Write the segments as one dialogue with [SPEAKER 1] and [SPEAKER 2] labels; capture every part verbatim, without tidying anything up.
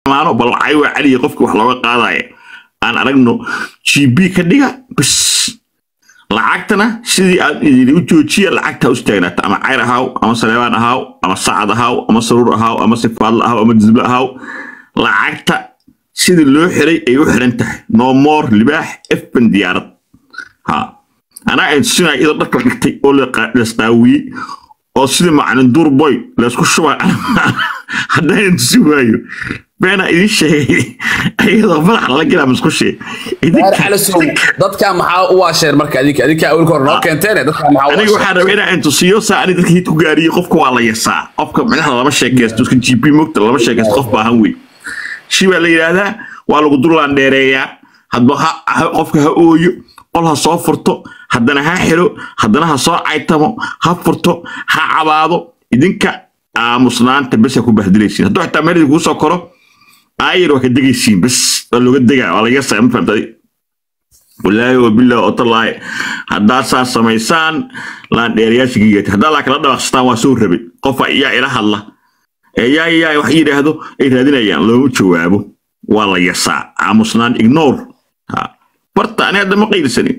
[SPEAKER 1] maano bal aywa cali qofki wax looga qaadayo aan aragno G B ka dhiga bas lacagtana sidii aad idin u joojiya lacagta u istaagnaata ama cayr ahaw ama Saleebaan ahaw ama Saacad ahaw ama Saruur ahaw ama Sifaad ahaw ama Jizba ahaw lacagta sidii loo xiray ay u xiran tahay no more libaax ifban diyaarad ha ana ay sinay ida dadka dhigtay oo la qaawiy oo sidii macalin dur boy la isku shubay hadda inta si waayo beena idin sheegay ayada farax la gala musqushay
[SPEAKER 2] idinka ala soo dadka maxaa u waasheer marka adinka adinka awil kor noo keenteen dadka maxaa
[SPEAKER 1] aniga waxaan rabaa inaan inta siiyo saani dadka hit ku gaariyo qofka waa la yasaa qofka madaxda laba sheekaysto iska G P mogta laba sheekaysto qof baahan weey shi waa la yiraahdaa waa lagu dulaan dheereeyaa hadba qofka ha ooyo qol ha soo furto haddana ha xiro haddana ha soo caytamo ha furto ha cabaado idinka aamusnaanta bas ku bahdilaysiin haddii xitaa meel ku soo koro ayir wax ka degaysiin bas looga degaa wala yasa ma fahantay wallahi wa billahi wa ta'ala hadda saa sameeysan laan dheeriyaashiga hadda la kala dhawaaqstaan waa soo rabay qof ayaa ila hadla ee yaa yaa wax yiraahdo ay raadinayaan loo jawaabo waa la yasa aamusnaan ignore ha barta aniga ma qeylsanin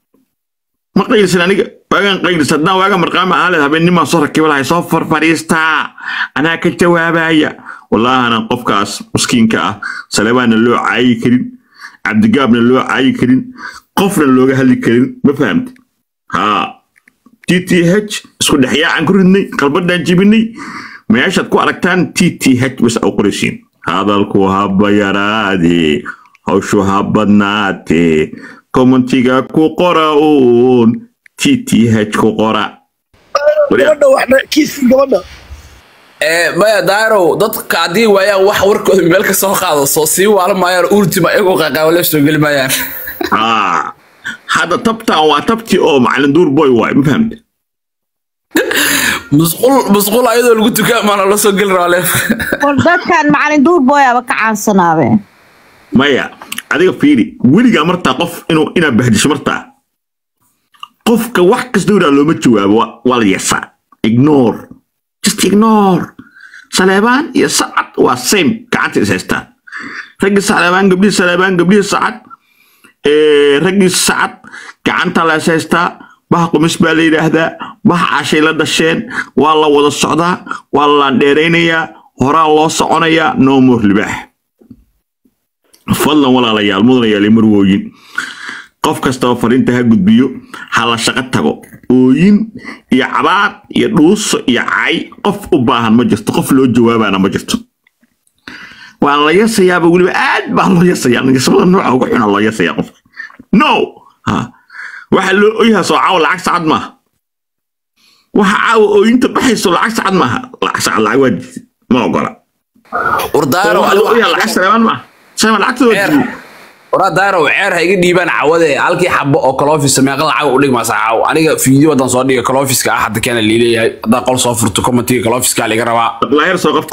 [SPEAKER 1] ma qeylsan aniga bagan qeylsadna waaga marqaama aalad habeenimo soo rakibay soo farfariista ana ka jawaabaya wallahi ana qofkaas miskiinka ah Saleebaan loo caayi karin Cabdigaabna loo caayi karin qofna looga hadli karin ma fahamtay ha T T H isku dhaxyaan ku ridnay qalbadan jibinay meeshad ku aragtaan T T H bas oo qorishin hadalku haba yaraade hawshu habadnaate commentiga ku qoraun T T H ku qora
[SPEAKER 3] gabadha waxna kiis gabadha
[SPEAKER 2] ee ma daaro dadka adii waayaan wax warkooda meel ka soo qaado soo si wala maayar ultima iyagu qaqawle soo gali maayaan
[SPEAKER 1] ah hada tabta waa tabti oo macalin dur boy waay ma fahamtay
[SPEAKER 2] مسقول مسقول أيضا اللي قلت كم أنا لسه قل رالي.
[SPEAKER 4] والدك كان معلن دور بويا بكعان صنابه.
[SPEAKER 1] مايا هذيك فيري ولي جامرتا قف إنه إنا بهدش مرتا قف كوحكس دورة لو متجواب ولا يسع ignore just ignore Saleebaan يا سعد وسيم كعت إسحاق رجل Saleebaan قبل Saleebaan قبل سعد رجل سعد كعنت على إسحاق بحق مسبالي هذا بح عشان لا دشين والله ولا الصعدة والله ديرينيا هرا الله صعنيا نومه لبح فضلا ولا لا يالمدن يا لمروين قف كاستوفر انت هاجد بيو حالا شقتها وين يا عباد يا دوس يا عاي قف أباهن مجلس قف له جواب أنا مجلس والله يسيا يا بقول بعد بالله يسيا يعني يسمى النوع وقعنا الله يسيا قف نو ها waxa loo oyahay soo caaw lacag saad ma waxa caaw oo inta baxayso lacag saad ma lacag saad lacag wad ma ogola
[SPEAKER 2] urdaaro
[SPEAKER 1] waa lacag Saleebaan ma sama lacagtooda
[SPEAKER 2] urdaaro ceer ha iga dhiibaan caawade halkii xabbo oo kaloofis meeqa lacag u dhigma saacaw aniga fiideo wadan soo dhiga kaloofiska ah hadda kana leeyahay hadda qol soo furto commentiga kaloofiska la iga rabaa
[SPEAKER 1] laayr soo qabta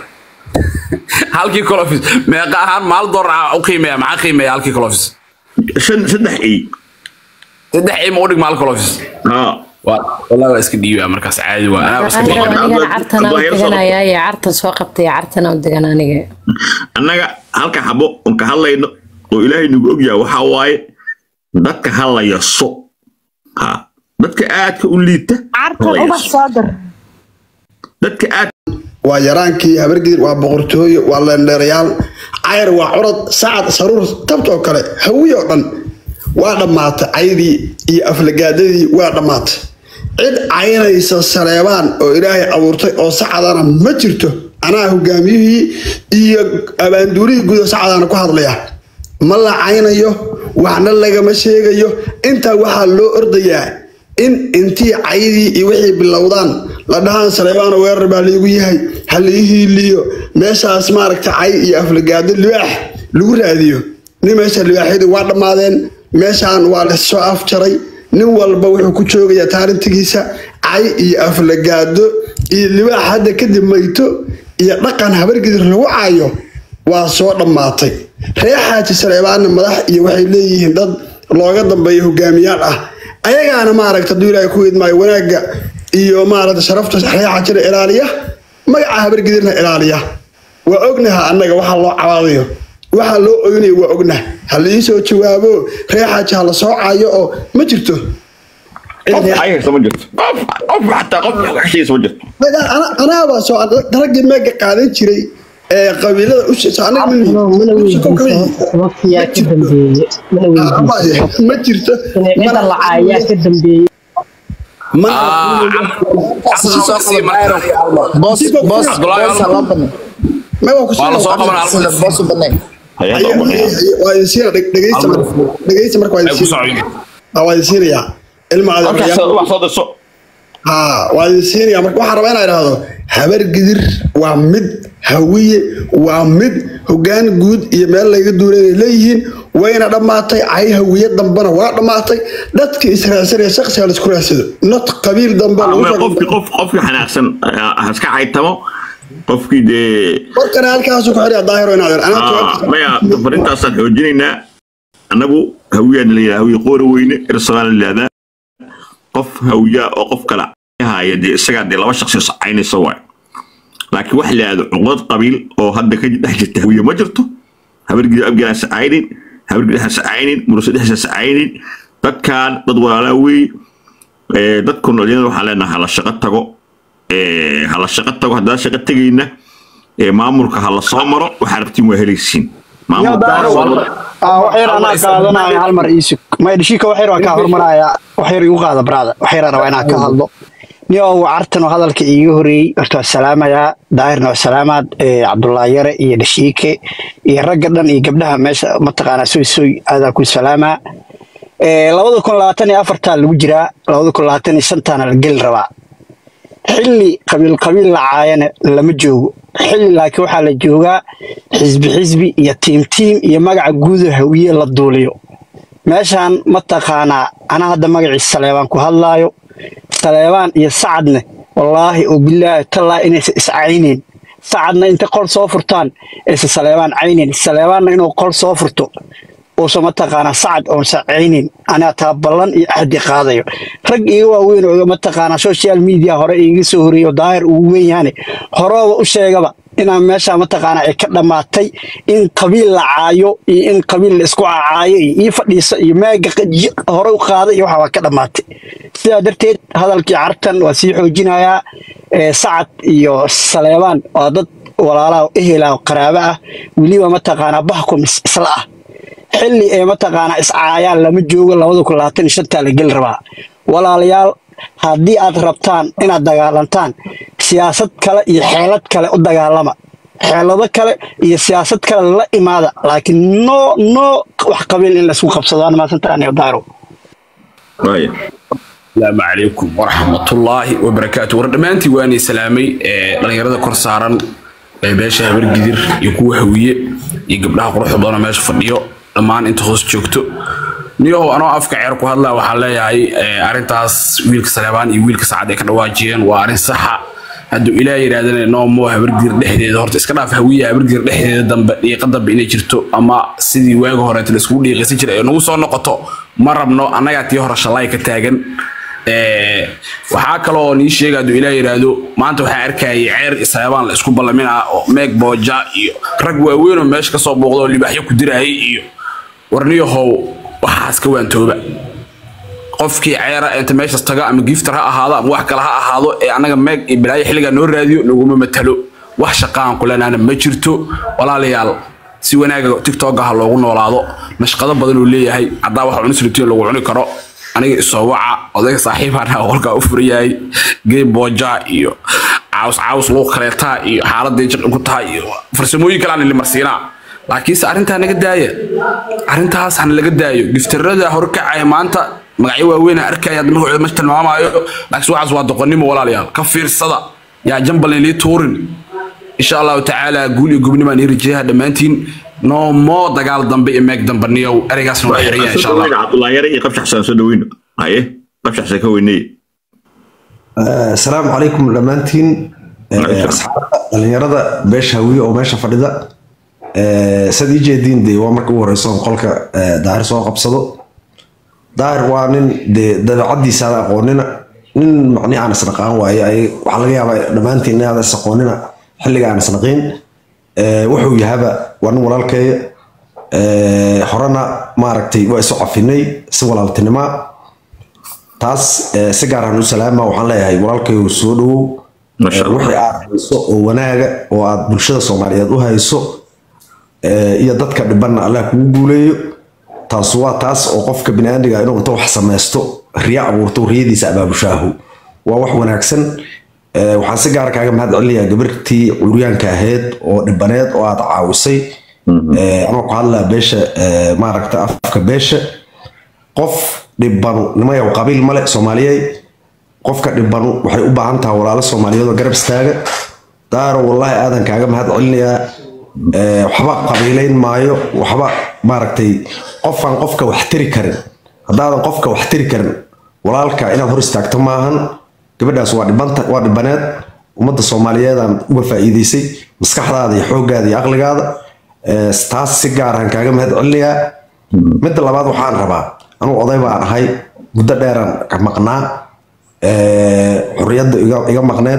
[SPEAKER 2] halkii kaloofis meeqa ahaan maal door u qiimeeya ma qiimeeya halkii kaloofis
[SPEAKER 1] shan saddex ay
[SPEAKER 2] saddex ay ma u dhigma halkii kaloofis
[SPEAKER 1] ها
[SPEAKER 2] والله اسك ديوا markaas caadi waa ana
[SPEAKER 4] اسك aniga cartana deganaya ya carta soo qabtay cartana degan aniga
[SPEAKER 1] anaga halka xabo on ka hadlayno oo ilaahay nagu ogyahay waxa waaye dadka hadlaya so ha dadka aadka u liita
[SPEAKER 4] carta uba soo dar
[SPEAKER 1] dadka aad
[SPEAKER 3] waa yaraankii habargidir waa boqortooyo waa leendheerayaal cayr waa curad saacad saruur tabto kale hawiyo dhan waa dhamaatay caydii iyo aflagaadadii waa dhamaatay cid caynaysa Saleebaan oo Ilaahay abuurtay oo saacadana ma jirto anaa hogaamiyihii iyo abaanduurihii guud saacadana ku hadlaya ma la caynayo waxna laga ma sheegayo inta waxa loo ordayaa in intii caydii iyo wixii bilowdaan la dhahan Saleebaan weerar baa lagu yahay halihii liyo meeshaas maaragtay cay iyo aflagaado libaax lagu raadiyo nin meesha libaaxida waa dhamaadeen meeshaan waa la soo afjaray nin walba wuxuu ku joogayaa taarintigiisa cay iyo aflagaado iyo libaax hadda kadib mayto iyo dhaqan habargidir lagu caayo waa soo dhamaatay reexaaji Saleebaan madax iyo waxay leeyihiin dad looga dambeeyo hogaamiyaal ah ayagaana maaragtay duulay ku idmay wanaaga iyo maaragtay sharafta reexaaji ilaaliya magaca habargidirna ilaaliya وأجنها أنك وحى الله عواضيه وحى الله أجني وأجنه هل يسوي جوابه ريحة على صاع عيو ما جرته
[SPEAKER 1] قف حي سوجت قف قف حتى قف شيء سوجت
[SPEAKER 3] أنا أنا بس درجة ما قاعدين تري قبيلة وش أنا من
[SPEAKER 5] وفيا كدم بي
[SPEAKER 3] ما جرته
[SPEAKER 5] ما طلع يا كدم بي
[SPEAKER 3] ما
[SPEAKER 2] شخصي ما
[SPEAKER 6] بوس بوس
[SPEAKER 3] ما هو كسر
[SPEAKER 2] والله صوت من على
[SPEAKER 6] بوس بني
[SPEAKER 3] ويصير دقيقة مر دقيقة مر كويس أو يصير يا المعلم
[SPEAKER 1] wax soo dirso
[SPEAKER 3] ها ويصير يا مر واحد ربنا يراهو habar gidir waa mid hawiye waa mid hogaan guud iyo meel laga duulay leeyihiin wayna dhamaatay ay hawiye dambana waa dhamaatay dadka israa'iil shakhsi la isku raasado not qabiil damba
[SPEAKER 1] lagu qofki qof qofki xanaaqsan haska caytamo qofki de
[SPEAKER 3] markan halkaas ku xiriir daahiro inaad ana
[SPEAKER 1] maya farintaas aan xoojinayna anagu hawiyaan leeyahay hawiye qoor weyne irsaal leeyahay qof hawiya oo qof kala هاي دي سجاد دي لما شخص عيني سواء لكن واحد هذا عقد قبيل أو هذا كده حاجة هوية ما جرته هبرجع أبجع سعيدين هبرجع سعيدين مرسل حس سعيدين تكان تدور على وي تكون لين وحالنا على الشقة تجو على الشقة تجو هذا الشقة تجينا ما أمرك على الصامرة وحربتي مهلسين ما أمرك
[SPEAKER 7] آه وحير أنا كذا أنا هالمر إيشك ما يدشيك وحير وكهر مرايا وحير يوقع برادا وحير أنا وأنا كهالله نيو عرتنا هذا الكيوري أرتو السلامة يا دايرنا السلامة إيه عبد الله يرى يدشيك يرجعنا يجبناها مش متقنا سوي سوي هذا كل سلامة إيه لو ذكر لاتني أفرتال الوجرة لو ذكر لاتني سنتنا الجل ربع حلي قبيل قبيل العاين لما جو حلي لكن وحال الجوجا حزب حزبي يا تيم تيم يا مجا جوده هوية للدوليو ماشان متقنا أنا هذا مجا السليمان كهلايو سليمان يا سعدنا والله وبالله تلا إني إسعينين سعدنا أنت قل صوفرتان إس سليمان عينين سليمان إنه قل صوفرتو وسمتقانا سعد أو سعينين أنا تابلن أحد قاضي رجع وين ومتقانا سوشيال ميديا هراء سوري وداير وين يعني هراء وشيء قبل إن ماشى متقانا كلام تي إن قبيل عايو إن قبيل إسقاع عايو يفديس يما هراء قاضي يوحى كلام تي سيادرت هذا الكعرتن وسيح الجناية سعد يو سليمان وضد ولا لا إهلا وقرابة ولي ومتقانا بحكم إسلاء xilli ay mataqaana iscaayaan lama joogo laba kun iyo labaatan iyo shan la gal rabaa walaalayaal hadii aad rabtaan inaad dagaalantaan siyaasad kale iyo xeelad kale u dagaalama xeelado kale iyo siyaasad kale la imaada laakiin no no wax qabiil in la isku qabsadaan ma santaan iyo daaro
[SPEAKER 1] waaya
[SPEAKER 2] السلام عليكم ورحمة الله وبركاته وردمانتي واني سلامي dhalinyarada kor saaran ee beesha habar gidir iyo kuwa hawiye iyo gabdhaha quruxda badan meesha fadhiyo dhamaan inta hoos joogto niyo anoo afka ceer ku hadlaa waxa leeyahay arintaas wiilka Saleebaan iyo wiilka Saacad ay ka dhawaajiyeen waa arin sax ah haduu ilaahay yiraahdo noo mo habar gidir dhexdeeda horta iska dhaaf hawiye habar gidir dhexdeeda dambe iyo qadab inay jirto ama sidii waaga hore la isku dhiiqaysan jiray nagu soo noqoto ma rabno anaga tii hore shalay ka taagan ee waxa kale oo ni sheegay haduu ilaahay yiraahdo maanta waxa arkay ceer Saleebaan la isku ballaminaa oo meeg booja iyo rag waaweyn oo meesha ka soo booqdo libaxyo ku diray iyo warniyo how waxaas ka waantooba qofkii ceera inta meesha taga ama giftar ha ahaado ama wax kale ha ahaado ee anaga meeg ibraay xiliga noo raadiyo naguma matalo wax shaqaan kulanaana ma jirto walaalayaal si wanaaga TikTok ah loogu noolaado nashqado badan oo leeyahay hadaa wax cunsurtiyo lagu cuni karo aniga soo waca odayga saaxiibana qolka u furiyay game booja iyo caws caws loo kaleeta iyo xaaladii jir ku tahay farsamooyin kale aan la marsiinaa laakiin sa arinta naga daaya arintaas aan laga daayo giftarada horkacay maanta magacyo waaweyn arkay hadda magac ma tilmaamayo laakiin waxaas waa doqonnimo walaalayaal ka fiirsada yaa jambal li tuurin insha Allah ta'ala guuli gubnimo aan hirjiyaa dhamaantiin no mo dagaal dambe ee meeg dambaniyo arigaasna waa xiriyaa insha Allah
[SPEAKER 1] Abdullah yari iyo qabshax soo dhaweeyno haye qabshax ka weynay
[SPEAKER 8] السلام عليكم dhamaantiin asxaabta dhalinyarada beesha hawiye oo meesha fadhida sadii jeedin de waa markii ugu horeyso qolka daahir soo qabsado daahir waa nin de dabacadiisa aqoonina nin macni aan isnaqaan waaye ay waxa laga yaabaa dhamaantiin inaad isaqoonina xilliga aan isnaqeen wuxuu yahaba waa nin walaalkeeya horena maaragtay waa isu cafinay si walaaltinimo taas si gaar ah u salaama waxaan leeyahay walaalkeeyo soo dhawow wixii aad hayso oo wanaaga oo aad bulshada Soomaaliyeed u hayso iyo dadka dhibanna Allah kugu guuleeyo taas waa taas oo qofka bini'aadmiga inuu inta wax sameesto riya abuurto riyadiisa abaabushahu waa wax wanaagsan waxaan si gaar kaaga mahad celinayaa gabartii curyaanka ahayd oo dhibaneed oo aad caawisay ama ku hadlaa beesha maaragta afka beesha qof dhibano nimayo qabiil male Soomaaliyeed qofka dhibano waxay u baahan tahay walaalo Soomaaliyeed oo garab istaaga daaro wallahi aadan kaaga mahad celinayaa waxba qabiileyn maayo waxba maaragtay qofan qofka wax tiri karin hadaadan qofka wax tiri karin walaalka inaad hor istaagto maahan gabadhaas waa dhibanta waa dhibaneed ummadda Soomaaliyeed aan uga faa'iideysay maskaxdaada iyo xooggaada iyo aqligaada taas si gaar ah kaaga mahad celinayaa mid labaad waxaan rabaa anuu oday baan ahay muddo dheeran ka maqnaa xurriyadda iga iga maqneed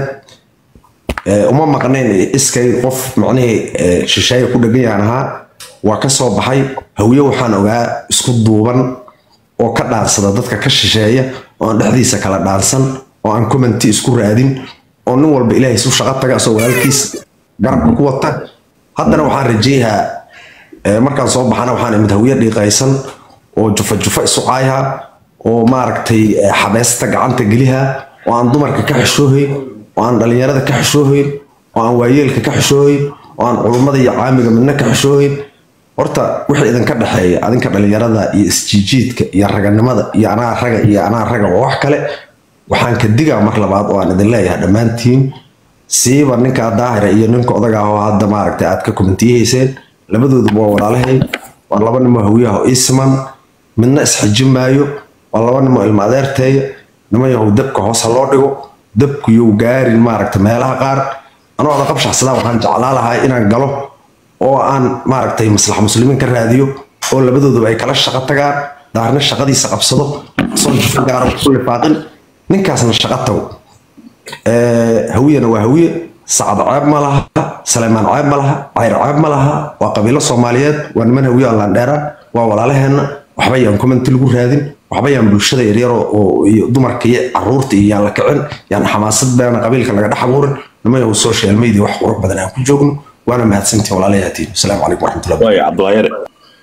[SPEAKER 8] uma maqneen iskay qof macnaheed shisheeye ku dhagan yahay ahaa waa ka soo baxay hawiye waxaan ogaa isku duuban oo ka dhaansada dadka ka shisheeya oo aan dhexdiisa kala dhaansan oo aan commenti isku raadin oo nin walba ilaahay isu shaqo taga soo walaalkiis garabka ku wata haddana waxaan rajeeyaa markaan soo baxana waxaan imid hawiye dhiiqaysan oo jufa jufa isu caayha oo maaragtay xabeesta gacanta geliha oo aan dumarka ka xishoohay oo aan dhalinyarada ka xishoohay oo aan waayeelka ka xishoohay oo aan culummada iyo caamiga midna ka xishoohay horta wixii idin ka dhaxeeya adinka dhalinyarada iyo isjiijiidka iyo raganimada iyo anaa raga iyo anaa raga waa wax kale waxaan ka digaa mar labaad oo aan idin leeyahay dhammaantiin siiba ninka daahira iyo ninka odaga ah oo hadda maaragtay aad ka komentiyeyseen labadoodu waa walaalahay waa laba nin oo hawiyaha oo isman midna isxijin maayo waa laba nin oo ilma adeerteeya nima yahow dabka hoos loo dhigo dabku yuu gaarin maaragtay meelaha qaar anoo ada qabshaxsada waxaan jeclaa lahaa inaan galo oo aan maaragtay maslax muslimiin ka raadiyo oo labadooduba ay kala shaqo tagaan daarna shaqadiisa qabsado soo gaaro ku lifaaqin ninkaasna shaqo tago hawiyana waa hawiye sacad caab ma laha salaamaan caab ma laha cayr caab ma laha waa qabiilo Soomaaliyeed waa niman hawiye aan dheera waa walaalaheena waxba yaan comment lagu raadin waxba yaan bulshada yaryar oo iyo dumarka iyo caruurta iyo yaan la kicin yaan xamaasad baan qabiilka laga dhax abuurin nimayo social media wax qurux badan aan ku joogno وانا مهتسنتي ولا لياتي السلام عليكم ورحمه الله وبركاته.
[SPEAKER 1] عبد الله يرى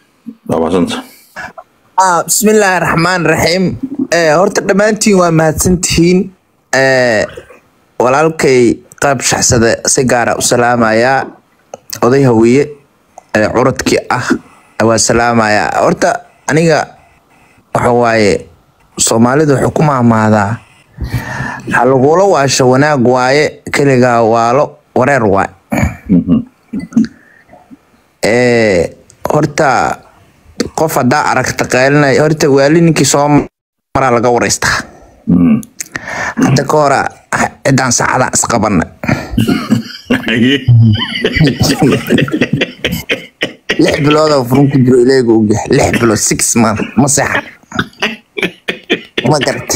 [SPEAKER 6] اه بسم الله الرحمن الرحيم ee horta dhamaantiin waa mahadsantihiin ee walaalkay qaab shaxsada si gaar ah u salaamaya oday hawiye ee curadkii ah waa salaamaya horta aniga waxa waaye Soomaalidu xukuuma maada halgoola waasha wanaag waaye kaliga waalo wareer waa ee horta qof hada aragta qaalinay horta waali ninkii soo mara laga wareysta hada ka hor cidaan saacada isqabanay lix bilood oo furun ku jiro ilaygu u gax lix bilood six months ma sax ma garta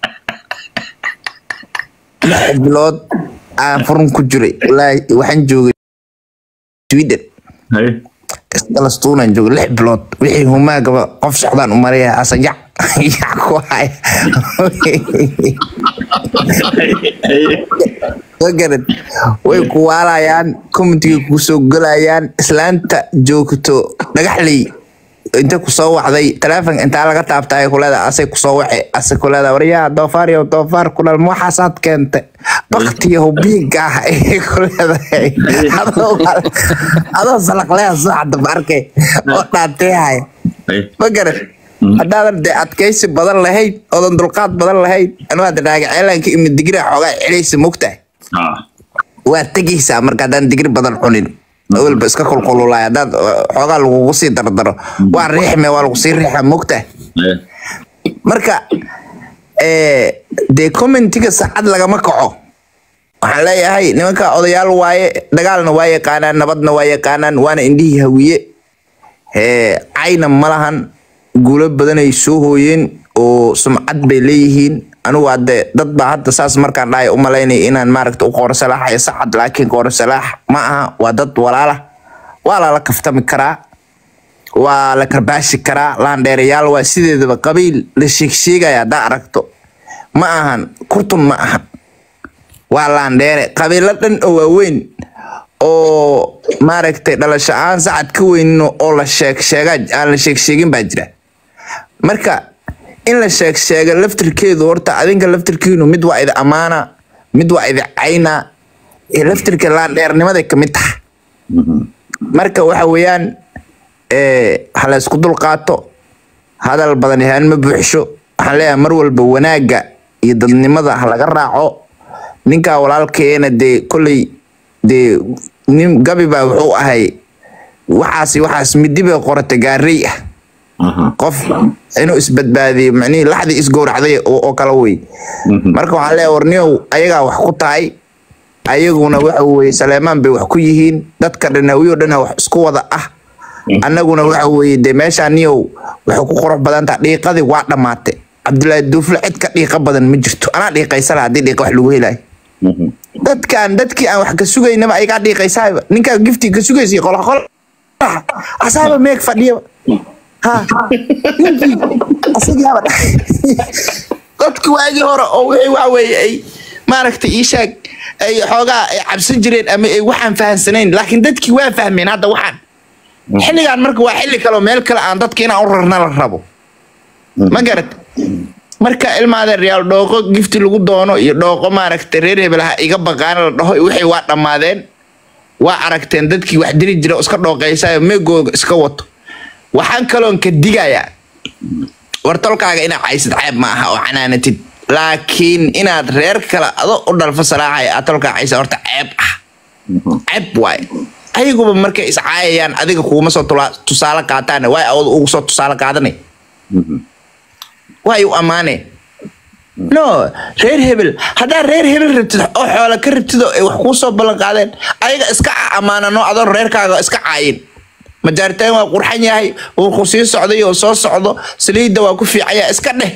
[SPEAKER 6] lix bilood aan furun ku jiray wallahi waxaan joogay Sweden hay kala stuunan joog lix bilood wixii huma gaba qof socdaan u maraya asajac yaa ku hay ogared way ku waalayaan commentiga ku soo galayaan islaanta joogto dhagaxley inta ku soo waxday telefoon inta laga taabtay kulada asay ku soo waxay asay kulada wariya doofaar iyo doofaar kulal ma xasaad keentay baqtiyo biiga ay kulada ado salaqlaya saacada barkay oo dhaatay magarat hadaan de adkaysi badan lahayd oo dulqaad badan lahayd anoo hada dhaaga ceelanka imid digri xogaa celaysa mugtay ah waa tageysa marka hadaan digri badan cunin أول بس كقول قولوا لا يداد حقال وقصي در در واريح ما والقصي ريح مكته مركا دي كومنتيك سعد لقى مكعو على هاي نمكا أضيال واي دقالنا واي كانان نبضنا واي كانان وانا عندي هوية عين ملهن قولب بدنا يسوهين وسمعت بليهين anu wade dad ba hadda saas markaan dhaay u malaynay inaan maaragta u qoor salaax ay saxad laakiin qoor salaax ma aha waa dad walaala wala la kaftami karaa waa la karbaashi karaa laan dheerayaal waa sideedaba qabiil la sheegsheegaya da aragto ma ahan kurtun ma aha waa laan dheere qabiilo dhan oo waaweyn oo maaragtay dhalasho aan sacad ka weyn oo la sheeg sheegay aan la sheeg sheegin baa jira marka in la sheeg sheega laftirkeedu horta adinka laftirkiinu mid waa ida amaana mid waa ida cayna ee laftirka laan dheernimada ka mid tahay marka waxa weeyaan ee hala isku dul qaato hadal badan yahan ma buuxsho waxaan leeyahay mar walba wanaaga iyo dadnimada laga raaco ninka walaalkeena de kulay de nin gabi baa wuxuu ahay waxaasi waxaas midiba qorata gaaray ah qof inuu isbadbaadiyo macni laxdi isgowracday oo kala way marka waxaan leeyahay warniyow ayaga wax ku tahay ayaguna waxa weey Saleeman bay wax ku yihiin dadka dhanawiyo dhan wax isku wada ah annaguna waxa weey de meeshaniyow wax ku qorox badan ta dhiiqadi waa dhamaatay Abdullahi Duufle cid ka dhiiqa badan ma jirto ana dhiiqaysana hadii dhiiqa wax lagu helay dadkan dadkii aan wax ka sugaynaba ay ka dhiiqaysaa ninka gifti ka sugaysay qol qol asaaba meek fadhiyo ha asaga dadku waagi hore oo wixii wax weey ay maaragtay ii sheeg ay xoogaa ay cabsan jireen ama ay waxaan fahansanayn laakiin dadkii waa fahmeen hadda waxaan xilligan marka waa xilli kale meel kale aan dadkiina u rarna la rabo ma garad marka ilmaada real dhooqo gifti lagu doono iyo dhooqo maaragtay reer hebelaha iga baqaan la dhaho wixii waa dhamaadeen waa aragteen dadkii wax diri jira iska dhooqaysaa meegooga iska wato waxaan kaloon ka digayaa wartolkaaga ina caysid ceeb ma aha oo xanaanatid laakiin inaad reer kale ado u dhalfa salaaxay atolka caysa horta ceeb ah ceeb waay ayaguba markay iscaayayaan adiga kuuma soo tusaale qaataan way awood ugu soo tusaale qaadanay way u amaane no reer hebel hadaa reer hebel rabtid oo xoolo ka rabtid oo wax ku soo balan qaadeen ayaga iska amaanano adoo reerkaaga iska caayin majaartaan waa qurxan yahay oo ku sii socday oo soo socdo saliida waa ku fiicaya iska dheh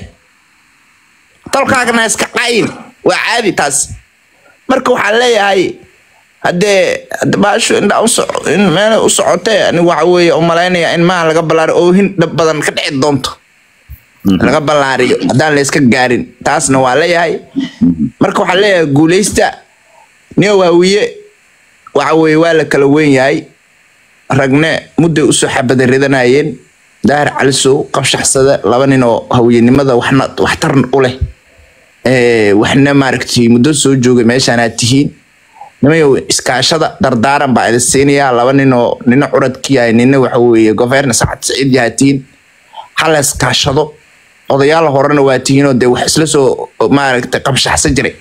[SPEAKER 6] tolkaagna iska caayin waa caadi taas marka waxa leeyahay hadee baasho inda in meel u socotay ani waxa weeye u malaynaya in ma laga balaaro oo hin dab badan ka dhici doonto laga balaariyo hadaan la iska gaarin taasna waa leeyahay marka waxa leeyahay guuleysta niyo waawiye waxa weeye waa la kala weyn yahay ragne muddo u soo xabada ridanayeen daar caliso qabshaxsada laba nin oo hawiyenimada waxna waxtar u leh ee waxna maaragtay muddo soo joogay meeshaan aad tihiin nimayo iskaashada dardaaran baa idinsiinaya laba nin oo nina curadkii ay nina waxa weeye governor Saacad Saciid yaatiin hal iskaashado odayaal horena waa tihiin oo de wax isla soo maaragtay qabshaxsan jiray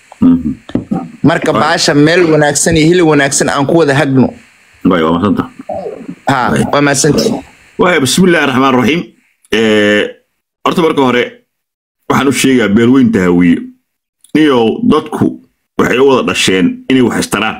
[SPEAKER 6] marka baasha meel wanaagsan iyo hil wanaagsan aan ku wada hagno
[SPEAKER 1] way waa masanta
[SPEAKER 6] ha waa masanta
[SPEAKER 1] way bismillaahir rahmaanir rahiim ee horta marka hore waxaan u sheegaa beelweynta hawiye niyo dadku waxay u wada dhasheen inay wax istaraan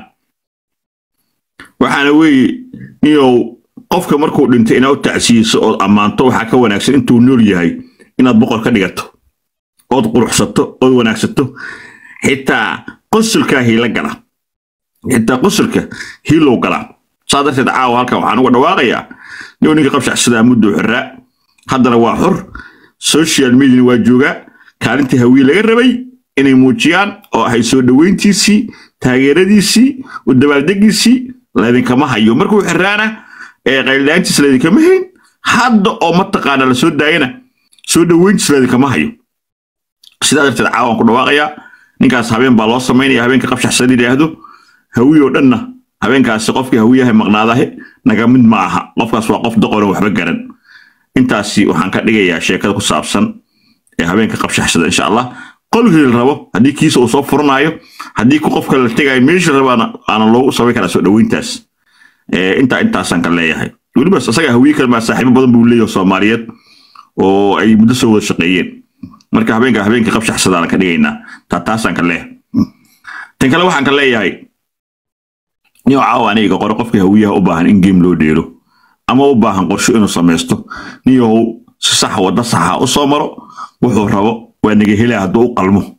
[SPEAKER 1] waxaana weeye niyo qofka markuu dhintay inuu tacsiiso oo amaanto waxa ka wanaagsan intuu nool yahay inaad boqor ka dhigato oo quruxsato oo wanaagsato xitaa qosulka hila gala xitaa qosulka hilo gala sadarteed caawa halka waxaan uga dhawaaqayaa niyo ninka qabshaxsada muddo xiraa haddana waa xor social media waa jooga kaalinta hawiye laga rabay inay muujiyaan oo ay soo dhaweyntiisii taageeradiisii u dabaaldegiisii leedin kama hayo markuu xiraana ee qaylaantiis leedin kama hayn hadda oo ma taqaana la soo daayana soo dhaweyntiis leedin kama hayo sidaa darteed caawan ku dhawaaqaya ninkaas habeen baa loo sameynaya habeenka qabshaxsada yiraahdo hawiye oo dhanna habeenkaas qofkii hawiyaha maqnaadahay naga mid ma aha qofkaas waa qof doqon waxba garan intaasi waxaan ka dhigayaa sheekada ku saabsan ee habeenka qabshaxsada insha Allah qolkii rabo hadii kiisa uu soo furnayo hadii ku qofka la tagay meesha rabana aan loo sameey kara soo dhaweyntaas ee inta intaasan ka leeyahay waliba asaga hawiye kalma saaxiibo badan buu leeyahay Soomaaliyeed oo ay muddo soo wada shaqeeyeen marka habeenka habeenka qabshaxsada ka dhigaynaa ta taasan ka leeyahay tan kale waxaan ka leeyahay niyo caawaniga qor qofka hawiyaha u baahan in game loo dheelo ama u baahan qorshe inuu sameysto niyo si sax wada sax u soo maro wuxuu rabo ونجي هلا هدو قلمه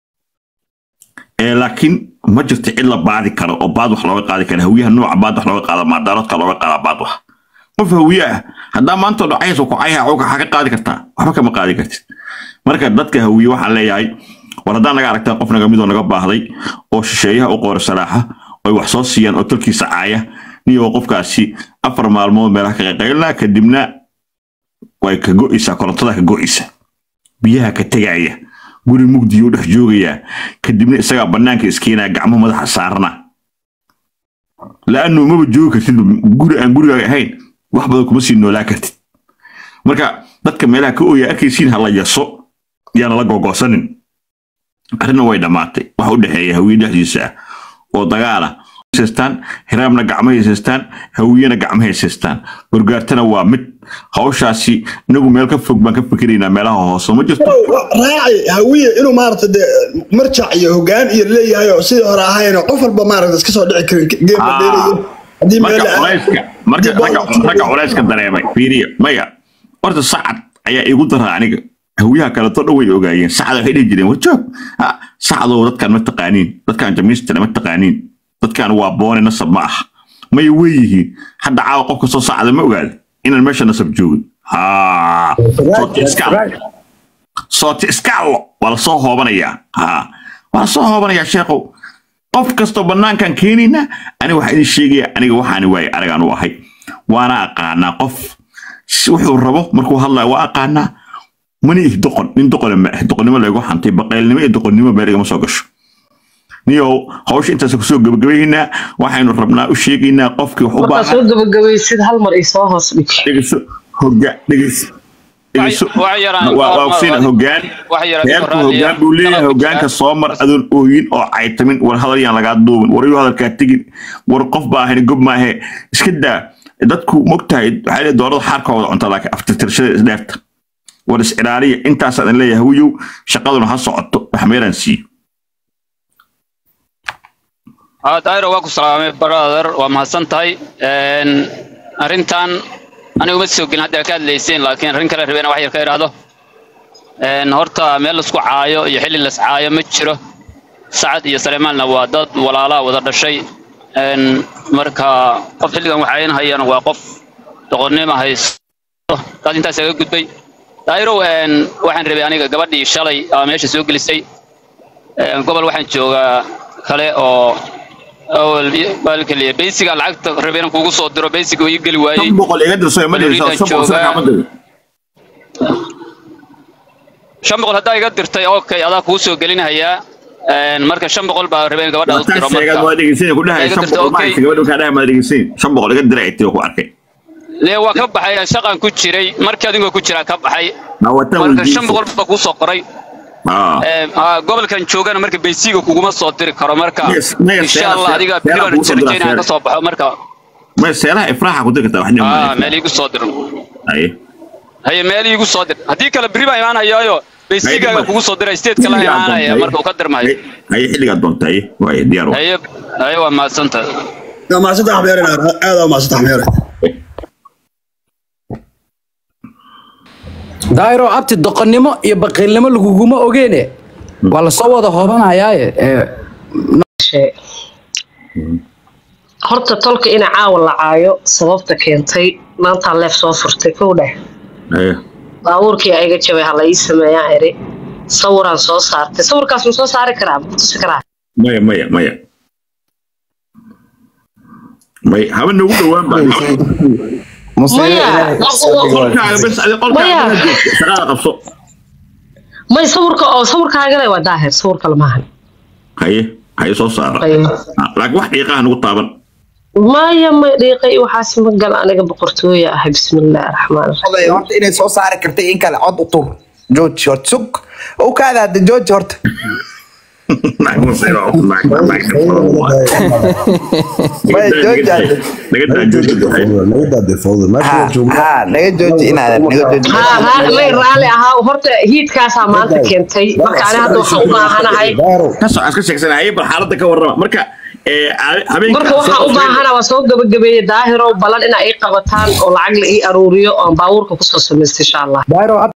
[SPEAKER 1] لكن ما جرت إلا بعد كره أو بعد وحلاوة قاعد كره هوية النوع بعد وحلاوة قاعد مع دارات قلاوة قاعد بعد وح ما في هوية هذا ما أنت لو عايز وقعيها عوق حاجة قاعد كرتا وحنا ما قاعد كرت مركز ضدك هوية وحلا جاي وردان لقى عرفت قفنا جميل ونقب هذي أو شيء أو قور الصراحة أو وحصوصيا أو تركي سعاية نيو وقف كاسي أفر مع الموت ملاك غيرنا كدمنا ويكجوئسة كرنطة كجوئسة بيها كتجاية قول المجد يودح جوجيا كدمنا سجى بنانك إسكينا جعمه مدح صارنا لأنه ما بتجوك كتير قول أن قول هين واحد بدكم بس إنه لا كتير مركا ضدك ملاك أويا أكيد سين هلا يسوع يلا لقوا قصنن أنا وايد ماتي وحود هي هوية دحيسة وضجالة سيستان هرامنا جعمه سيستان هوينا جعمه سيستان برجعتنا وامد هوشاسي نقول ملك فوق ما كفكرينا ملها هوسو ما جست
[SPEAKER 3] راعي هوية إنه مارت مرجع يهجان يلي هاي عصير راعينا قفل بمارت كسر دعك جيم بديري دي
[SPEAKER 1] مرجع ولايسك مرجع رجع رجع ولايسك دريمي فيري مايا ورد الصعد أي يقول ترى عنك هويها كلا تروي وجايين سعد هيدا جدين وشوف ها سعدوا ضد كان متقانين ضد كان جميس تنا متقانين ضد كان وابون نصب معه ما يويه حد عاقب كسر سعد ما وقال إن المشي نصب جود ها صوت إسكال صوت إسكال ولا صوت هو بنيا ها ولا صوت هو بنيا شيخو قف كستو بنان كان كينينا أنا واحد الشيء أنا واحد واي أنا كان واحد وأنا أقانا قف وحور ربو مركو هلا وأقانا مني دقن من دقن ما دقن ما لقوا حنتي بقيل نما دقن نما بارك ما سوقش نيو هوش انت سوق جبجبينا waxaynu rabnaa u sheegaynaa qofkii wuxuu baahan
[SPEAKER 5] soo gabagabay sid hal mar ay soo hoos dhig
[SPEAKER 1] dhigso hoga dhigso dhigso waa waqtiin hogaan heerku hogaan buu leeyahay hogaanka soo mar adoon ooyin oo caytamin war hadal yaan laga duubin war iyo hadalka tigin war qof baahan gob maahe iska daa dadku mogtahay waxa ay doorada xarkooda cunta laakiin aftirtirshada isdheerta ورس إرارية أنت أصلا اللي يهويو شقادنا هالصعد حميرا سي.
[SPEAKER 9] آه دايرو واقف سلامي برادر ومحسنتاي إن أرنتان أنا ومسيو كنا دكاد ليسين لكن رنك الربينا وحير خير هذا إن هرتا ميل سكو عايو يحل اللي سعايو متشرو سعد يسلمان نوادات ولا لا وذا الشيء إن مركا قف اللي كانوا حيين هيا نواقف تغني ما هيس قاعد أنت سوي قد بي دايرو إن واحد ربياني قبل يشالي ماشي سوق لسي قبل واحد جوا خلي أو أو بالك اللي بيسك على عقد ربينا كوكو صدره بيسك ويقل واي.
[SPEAKER 1] شو بقول يقدر سوي مدري شو شو بقول كمدري.
[SPEAKER 9] شو بقول هذا يقدر تي أوكي هذا كوسو قلنا هيا المركز شو بقول بربينا قبل هذا
[SPEAKER 1] ترى مركز. ما أدري كسين كلها شو بقول ما يصير قبل كذا ما أدري كسين شو بقول يقدر يعتيه وعارفه.
[SPEAKER 9] ليه وكب حي شقان كوتشري مركز دينغو كوتشرا كب حي. مركز شو بقول بكوسو قري. آه قبل كان شوغان مركب بيسيجو كوجما صادر كرا مركا إن شاء الله هذيك بيرن تشرجينا هذا صباح مركا
[SPEAKER 1] ما سيرها إفراح كده كده وحنا
[SPEAKER 9] آه مالي يقول صادر
[SPEAKER 1] أيه
[SPEAKER 9] هي مالي يقول صادر هذيك البريبا يمان هي أيوه بيسيجا كوجو صادر استيت كلا يمان هي مركا وقدر معي
[SPEAKER 1] هي اللي قد بنت هي وهي ديارو
[SPEAKER 9] هي أيوه ما سنت
[SPEAKER 3] لا ما سنت حميرنا هذا ما سنت حميرنا
[SPEAKER 10] دايرو abti doqonnimo iyo baqiilnimo laguguma ogeene wala soo wada hoobanayaaye ee
[SPEAKER 5] horta tolka ina caaw la caayo sababta keentay maanta leef soo furtay kowdhe
[SPEAKER 1] ee
[SPEAKER 5] baabuurkii ayga jabay hala ii sameeyaan ere sawiraan soo saartay sawirkaas uu soo saari karaa tusi karaa
[SPEAKER 1] maya maya maya maya haba nagu dhawaan baa
[SPEAKER 5] مايا ما يصورك أو صورك هاجري وداهر صورك المهن
[SPEAKER 1] هاي هاي صوص صار لكن واحد يقع نقطة طبعا
[SPEAKER 5] مايا ما يقع وحاسم قال أنا بقرتويا أحب بسم الله الرحمن الرحيم
[SPEAKER 6] والله يا إني صوص صار كرتي إنك العض طول جود شورت سك وكذا هذا جود شورت
[SPEAKER 1] ما هو سيرا ما ما ما
[SPEAKER 6] ما جوج
[SPEAKER 8] نقدر جوج نقدر دفاع ما
[SPEAKER 6] جوج ها نقدر جوج إنا نقدر
[SPEAKER 5] ها ها لا رالي ها وهرت هيد كاسة ما أنت كنتي ما كان هذا خطأ أنا هاي
[SPEAKER 1] كسر عسكر شخصنا هاي بالحالة كورنا مركا
[SPEAKER 5] marka waxa u baahana waa soo gabagabeeyay daahiro balan in ay qabataan oo lacag la ii aruuriyo oo baabuurka ku soo sameystay insha Allah